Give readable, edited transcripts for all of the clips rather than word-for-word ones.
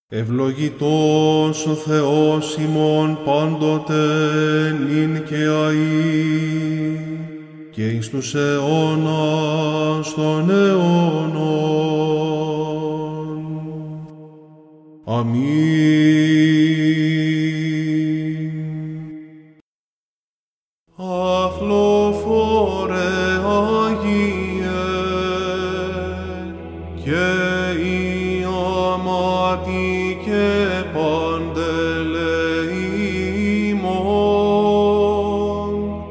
Ευλογητός ο Θεός ημών πάντοτε νυν και αεί, και εις τους αιώνας των αιώνων. Αμήν. Αφλοφόρε Αγίε, και η αμάτη και παντελεήμων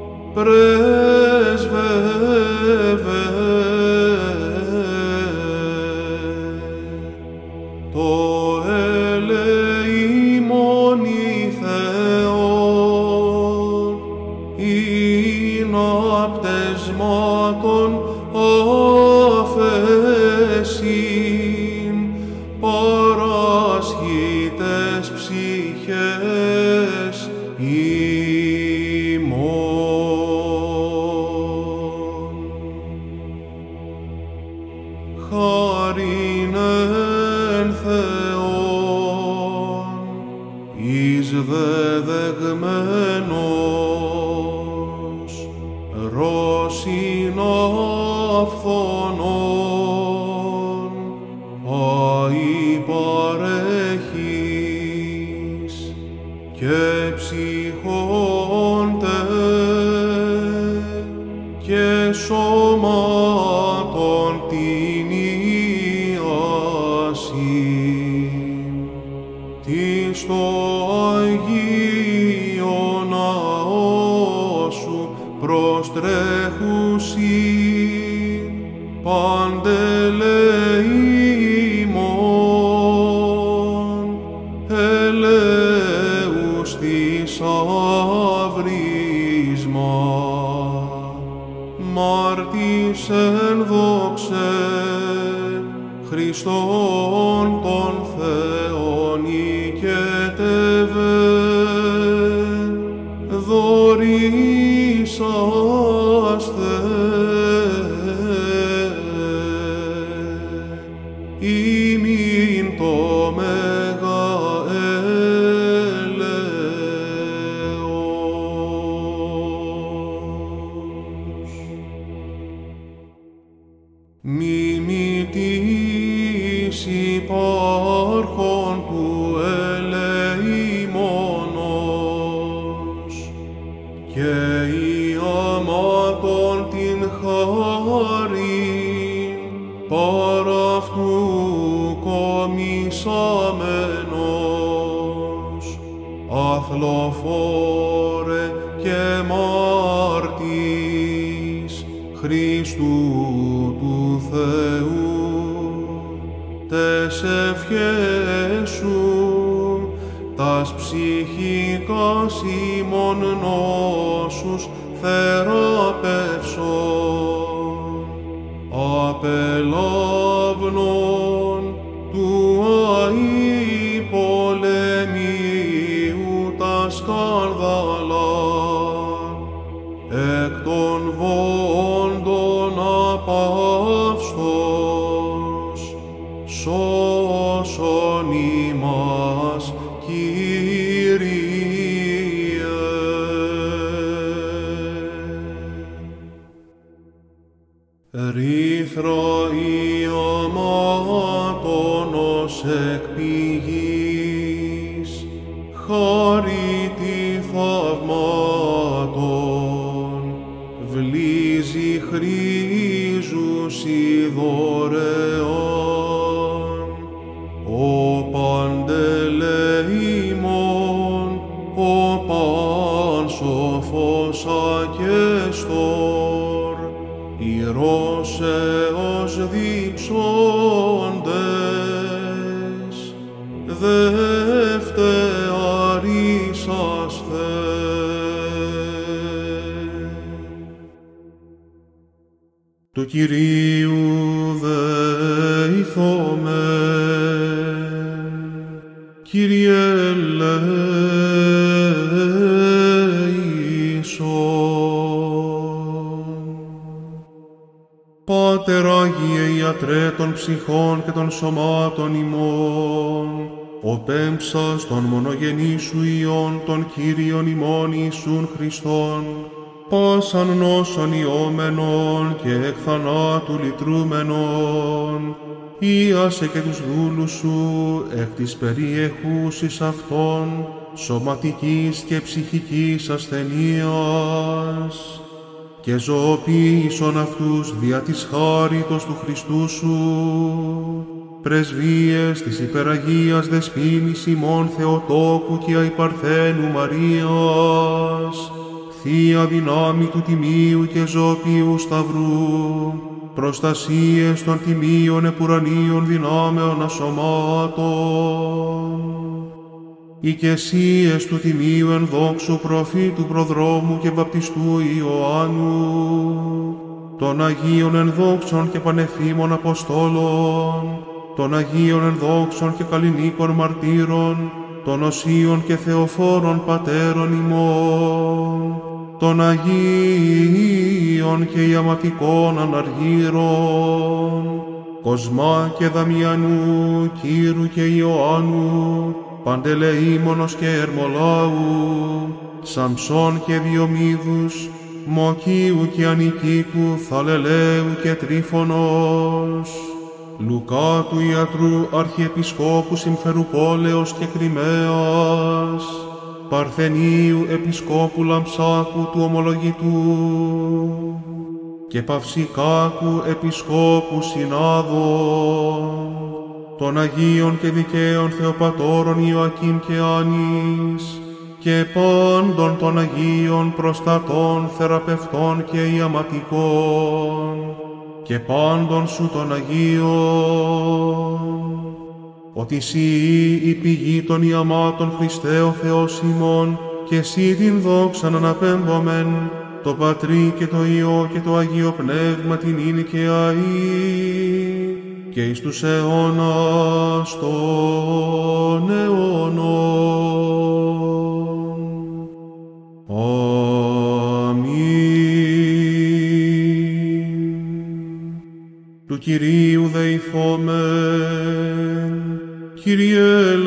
πρέσβευε το ελεήμων η Θεόν, ειν απτεσμάτων αφέσιν παράσχητες ψυχές ημών. Χάριν εν Θεόν, εις δεδεγμένος, ρώσιν αυθονών, αη παρέχεις, και ψυχόντε, και σώματον την ιάσιν, τις το Αγίο ναό σου προστρέχουσιν παντελεήμων, ελέους θησαύρισμα, μάρτης εν δόξε Χριστόν τον Θεόν οικετεύε, δωρήσαστε ημίν το μέγα έλεος. Μιμητής υπάρχον του ελεήμονος, και η αμάτων την χάριν παρά αυτού κομισάμενος, αθλοφόρε και μάρτης Χριστού του Θεού, τες ευχές σου τας ψυχικάς ημών νόσους θεραπεύσον, απελάβνον του αεί πολεμίου τα σκάνδαλα, εκ των βόντων απαύστος, σώσον ημάς, Κύριε. Ρήθρα η αμάτων ως εκ πηγής, χαρίτη θαυμάτων, βλύζει χρήζουσι δωρεάν, ο παντελεήμων, ο πάνσοφος ακεστόρ, ηρώσεως δείξοντες, δευτεαρίσασθε. Του Κυρίου δεηθόμεν, Κύριε ελέησον. Πάτερ Άγιε Ιατρέ των ψυχών και των σωμάτων ημών, ο πέμψας των μονογενή σου Υιών των Κύριων ημών Ιησούν Χριστόν, πάσαν νόσον ιόμενον και εκ θανάτου λυτρούμενον, ίασε και τους δούλους σου εκ της περιεχούσης αυτών σωματικής και ψυχικής ασθενείας, και ζωοποίησον αυτούς δια της χάριτος του Χριστού σου, πρεσβείες της υπεραγίας δεσποίνης ημών Θεοτόκου και αϊπαρθένου Μαρίας, θεία δυνάμει του Τιμίου και ζωοποιού Σταυρού, προστασίες των τιμίων επουρανίων δυνάμεων ασωμάτων, οικεσίες του Τιμίου ενδόξου προφήτου προδρόμου και βαπτιστού Ιωάννου, των Αγίων ενδόξων και πανεφήμων Αποστόλων, των Αγίων ενδόξων και καλλινίκων μαρτύρων, των οσίων και θεοφόρων πατέρων ημών, των Αγίων και ιαματικών αναργύρων, Κοσμά και Δαμιανού, Κύρου και Ιωάννου, Παντελεήμονος και Ερμολάου, Σαμψών και Διομήδους, Μοκίου και Ανικίκου, Θαλελαίου και Τρίφωνος, Λουκά του Ιατρού Αρχιεπισκόπου Συμφερουπόλεως και Κριμαίας, Παρθενίου Επισκόπου Λαμψάκου του Ομολογητού και Παυσικάκου Επισκόπου Συνάδων, των Αγίων και Δικαίων Θεοπατώρων Ιωακήμ και Άνης και πάντων των Αγίων προστατών, θεραπευτών και ιαματικών και πάντων σου των Αγίων, ότι Συ η πηγή των ιαμάτων Χριστέ ο Θεός ημών, και Συ την δόξαν αναπέμπομεν, το Πατρί και το Υιό και το Αγίο Πνεύμα την είναι και αεί, και εις τους αιώνας των αιώνων. Αμήν. Του Κυρίου δεηθόμεν, Κύριε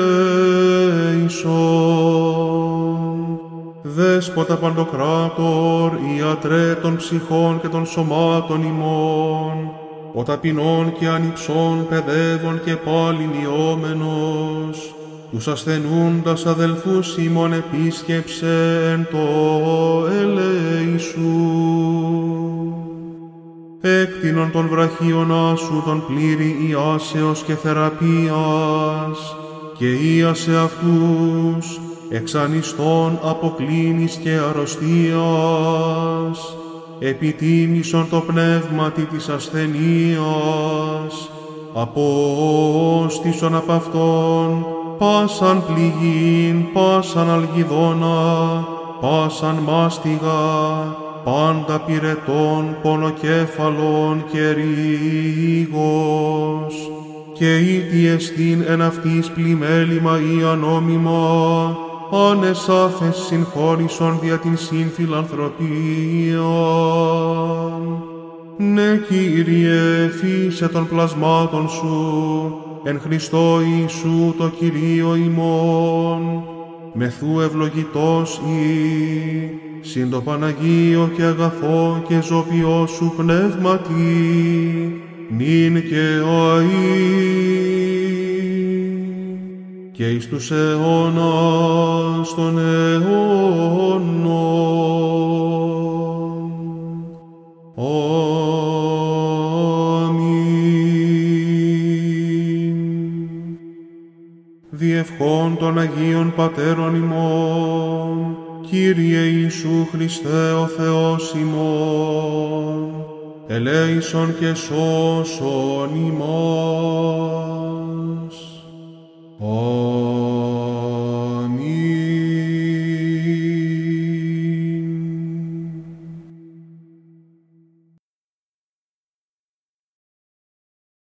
ελέησον. Δέσποτα Παντοκράτορ, Ιατρέ των ψυχών και των σωμάτων ημών, ο ταπεινών και ανυψών παιδεύων και πάλιν ιόμενος, τους ασθενούντας αδελφούς ημών επίσκεψε εν το ελέησου. Έκτινον των βραχίων σου τον πλήρη ιάσεως και θεραπείας, και ίασε αυτούς εξανιστών αποκλίνης και αρρωστίας, επιτίμησον το πνεύματι της ασθενείας, απόστησον απ' αυτόν πάσαν πληγήν, πάσαν αλγιδόνα, πάσαν μάστιγα, πάντα πυρετών, πονοκέφαλον και ρίγος, και ήτι εστίν εν αυτής πλημέλημα ή ανόμημα, ανεσάθες συγχώρησον δια την συμφιλανθρωπία. Ναι, Κύριε, φύσε των πλασμάτων σου, εν Χριστώ Ιησού το Κυρίο ημών, μεθού ευλογητός ή, συν το Παναγίο και αγαθό και ζωπιό σου πνεύματι, νυν και αεί, και εις τους αιώνας των αιώνων. Αμήν. Διευχών των Αγίων Πατέρων ημών, Κύριε Ιησού Χριστέ ο Θεός ημών, ελέησον και σώσον ημάς.